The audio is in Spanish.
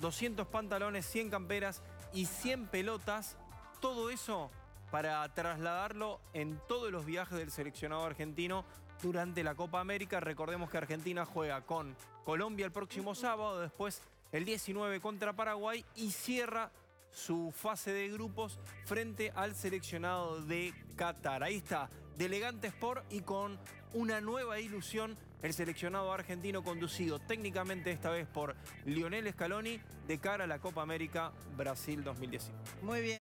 200 pantalones, 100 camperas y 100 pelotas. Todo eso para trasladarlo en todos los viajes del seleccionado argentino durante la Copa América. Recordemos que Argentina juega con Colombia el próximo sábado, después el 19 contra Paraguay y cierra su fase de grupos frente al seleccionado de Qatar. Ahí está, de Elegante Sport y con una nueva ilusión, el seleccionado argentino conducido técnicamente esta vez por Lionel Scaloni de cara a la Copa América Brasil 2019. Muy bien.